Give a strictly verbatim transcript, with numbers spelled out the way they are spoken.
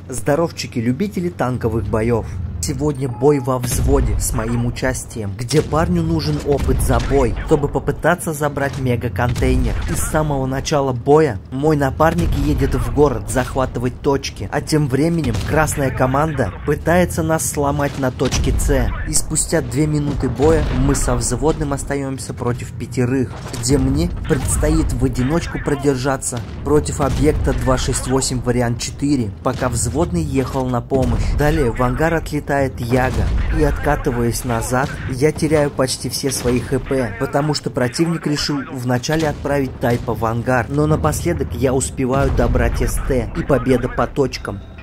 Здоровчики, любители танковых боев. Сегодня бой во взводе с моим участием, где парню нужен опыт за бой, чтобы попытаться забрать мега-контейнер. И с самого начала боя мой напарник едет в город захватывать точки, а тем временем красная команда пытается нас сломать на точке С. И спустя две минуты боя мы со взводным остаемся против пятерых, где мне предстоит в одиночку продержаться против объекта два шесть восемь вариант четыре, пока взводный ехал на помощь. Далее в ангар отлетает Яга, и откатываясь назад, я теряю почти все свои хп, потому что противник решил вначале отправить тайпа в ангар, но напоследок я успеваю добрать СТ, и победа по точкам.